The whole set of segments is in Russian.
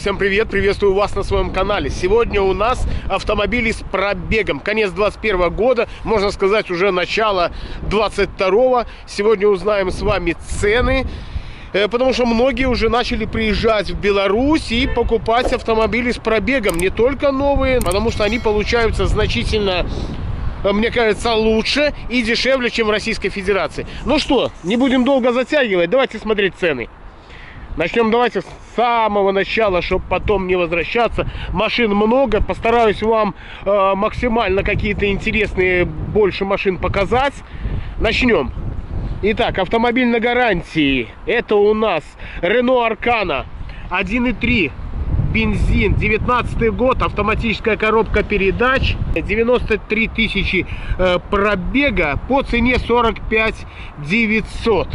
Всем привет, приветствую вас на своем канале. Сегодня у нас автомобили с пробегом. Конец 21 года, можно сказать, уже начало 22-го. Сегодня узнаем с вами цены, потому что многие уже начали приезжать в Беларусь и покупать автомобили с пробегом. Не только новые, потому что они получаются значительно, мне кажется, лучше и дешевле, чем в Российской Федерации. Ну что, не будем долго затягивать, давайте смотреть цены. Начнем давайте с самого начала, чтобы потом не возвращаться. Машин много, постараюсь вам максимально какие-то интересные больше машин показать. Начнем. Итак, автомобиль на гарантии. Это у нас Renault Arcana 1.3, бензин, 19 год, автоматическая коробка передач, 93 тысячи пробега по цене 45 900.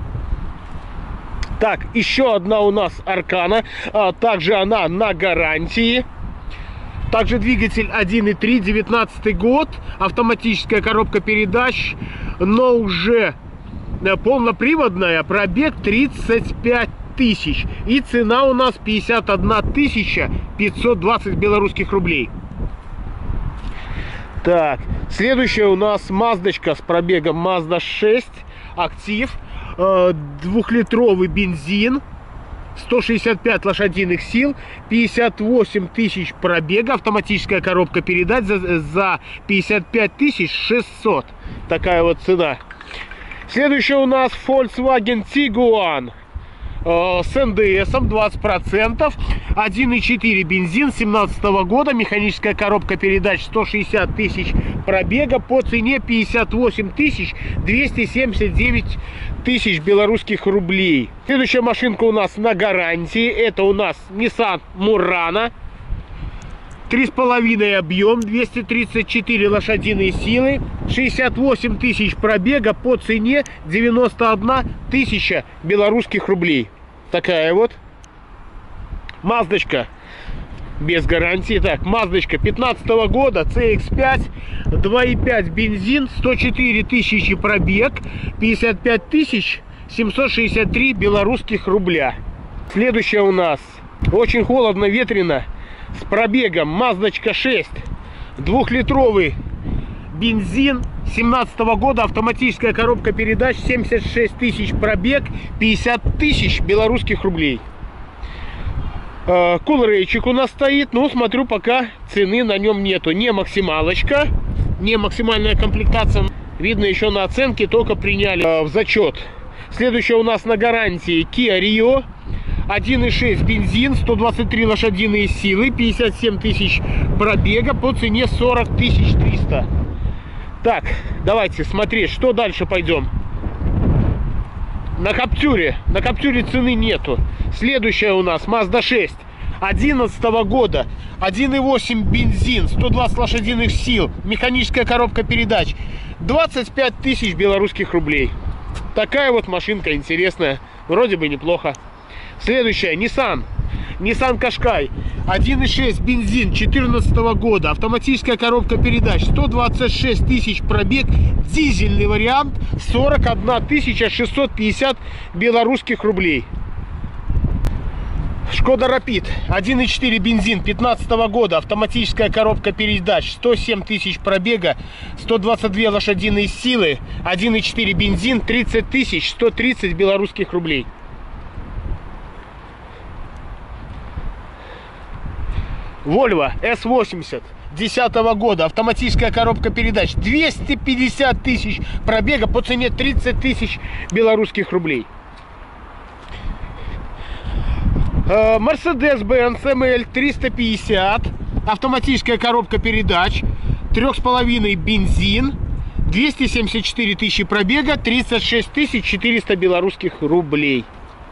Так, еще одна у нас Аркана, также она на гарантии. Также двигатель 1.3, 19 год, автоматическая коробка передач, но уже полноприводная, пробег 35 тысяч. И цена у нас 51 520 белорусских рублей. Так, следующая у нас Маздочка с пробегом Mazda 6, актив. Двухлитровый бензин, 165 лошадиных сил, 58 тысяч пробега, автоматическая коробка передач за 55 600. Такая вот цена. Следующая у нас Volkswagen Tiguan с НДСом 20%, 1.4 бензин, 17 года, механическая коробка передач, 160 тысяч пробега по цене 58 279 тысяч белорусских рублей. Следующая машинка у нас на гарантии. Это у нас Nissan Murano. 3,5 объем, 234 лошадиные силы, 68 тысяч пробега по цене 91 тысяча белорусских рублей. Такая вот Маздочка без гарантии. Так, Маздочка 15 года, CX-5, 2,5 бензин, 104 тысячи пробег, 55 763 белорусских рубля. Следующая у нас очень холодно, ветрено, с пробегом Маздочка 6, двухлитровый бензин, 17 года, автоматическая коробка передач, 76 тысяч пробег, 50 тысяч белорусских рублей. Кулрейчик у нас стоит, но смотрю, пока цены на нем нету. Не максималочка, не максимальная комплектация. Видно, еще на оценке только приняли в зачет. Следующая у нас на гарантии Kia Rio. 1.6 бензин, 123 лошадиные силы, 57 тысяч пробега по цене 40 300. Так, давайте смотреть, что дальше пойдем. На Каптюре цены нету. Следующая у нас Mazda 6 11 года, 1.8 бензин, 120 лошадиных сил, механическая коробка передач, 25 тысяч белорусских рублей. Такая вот машинка интересная, вроде бы неплохо. Следующая Nissan Qashqai, 1.6 бензин, 14 года, автоматическая коробка передач, 126 тысяч пробег, дизельный вариант, 41 650 белорусских рублей. Шкода Rapid, 1.4 бензин, 15 года, автоматическая коробка передач, 107 тысяч пробега, 122 лошадиные силы, 1.4 бензин, 30 130 белорусских рублей. Volvo S80 10 года, автоматическая коробка передач, 250 тысяч пробега по цене 30 тысяч белорусских рублей. Mercedes-Benz ML 350, автоматическая коробка передач, 3,5 бензин, 274 тысячи пробега, 36 400 белорусских рублей.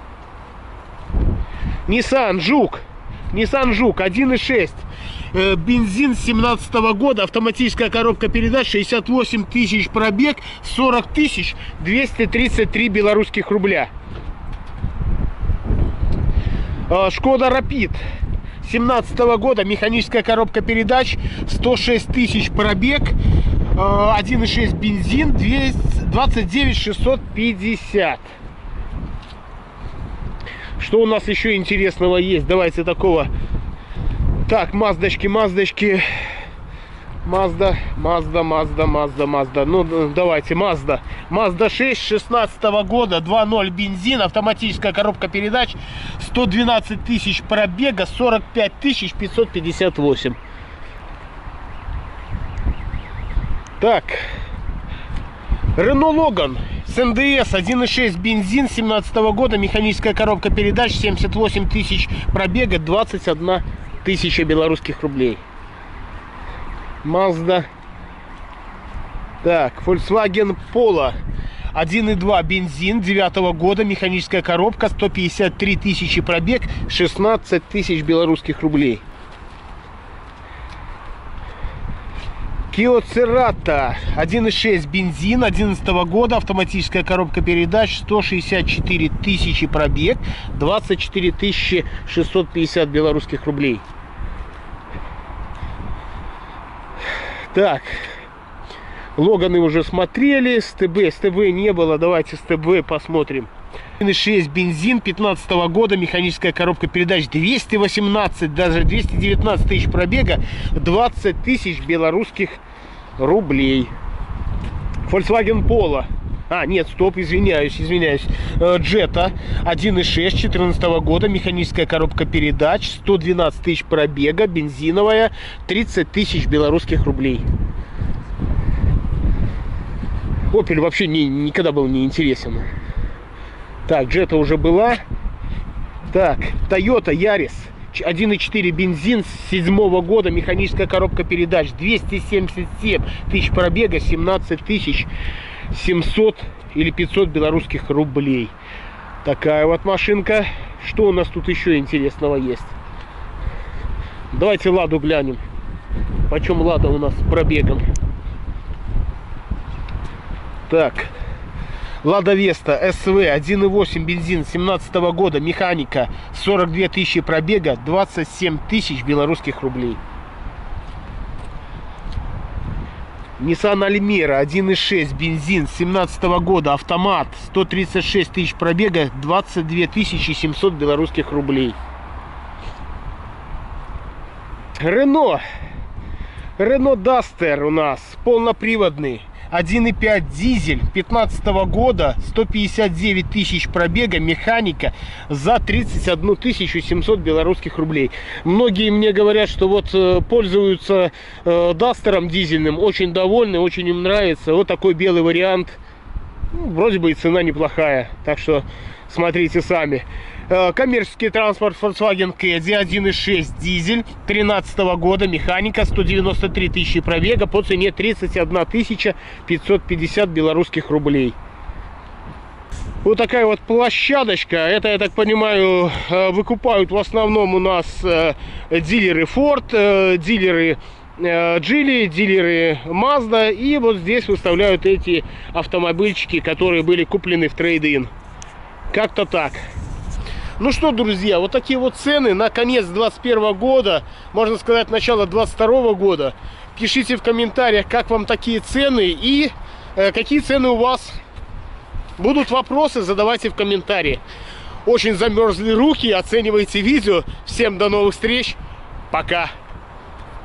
Nissan Juke 1.6 бензин, 17 года, автоматическая коробка передач, 68 тысяч пробег, 40 233 белорусских рубля. Шкода Rapid 17 года, механическая коробка передач, 106 тысяч пробег, 1.6 бензин, 29 650. Что у нас еще интересного есть? Давайте такого. Так, Маздочки. Mazda. Ну, давайте, Mazda 6 16 года, 2.0 бензин, автоматическая коробка передач, 112 тысяч пробега, 45 558. Так, Renault Logan с НДС 1.6 бензин 17 года, механическая коробка передач, 78 тысяч пробега, 21 тысяча белорусских рублей. Mazda. Так, Volkswagen Polo 1.2 бензин 9 года, механическая коробка, 153 тысячи пробег, 16 тысяч белорусских рублей. Kia Cerato 1.6 бензин 11 года, автоматическая коробка передач, 164 тысячи пробег, 24 650 белорусских рублей. Так, Логаны уже смотрели, с ТБ не было, давайте с ТБ посмотрим. 1.6 бензин 15 года, механическая коробка передач, 218, даже 219 тысяч пробега, 20 тысяч белорусских рублей. Volkswagen Polo. Нет, стоп, извиняюсь. Jetta 1.6 14 года, механическая коробка передач, 112 тысяч пробега, бензиновая, 30 тысяч белорусских рублей. Opel вообще никогда был не интересен. Так, Jetta уже была. Так, Toyota Yaris 1.4 бензин с 7 года, механическая коробка передач, 277 тысяч пробега, 17 тысяч 700 или 500 белорусских рублей. Такая вот машинка. Что у нас тут еще интересного есть? Давайте Ладу глянем. Почем Лада у нас с пробегом? Так, Лада Веста СВ 1.8 бензин 17 года, механика, 42 тысячи пробега, 27 тысяч белорусских рублей. Nissan Almera 1.6 бензин 17 года, автомат, 136 тысяч пробега, 22 700 белорусских рублей. Renault Duster у нас полноприводный, 1.5 дизель 15 года, 159 тысяч пробега, механика, за 31 700 белорусских рублей. Многие мне говорят, что вот пользуются Дастером дизельным, очень довольны, очень им нравится. Вот такой белый вариант. Вроде бы и цена неплохая, так что смотрите сами. Коммерческий транспорт Volkswagen Caddy 1.6 дизель 13 года, механика, 193 тысячи пробега, по цене 31 550 белорусских рублей. Вот такая вот площадочка. Это, я так понимаю, выкупают в основном у нас дилеры Ford, дилеры Geely, дилеры Mazda. И вот здесь выставляют эти автомобильчики, которые были куплены в трейд-ин. Как-то так. Ну что, друзья, вот такие вот цены на конец 2021 года, можно сказать, начало 2022 года. Пишите в комментариях, как вам такие цены и какие цены у вас. Будут вопросы, задавайте в комментарии. Очень замерзли руки, оценивайте видео. Всем до новых встреч. Пока.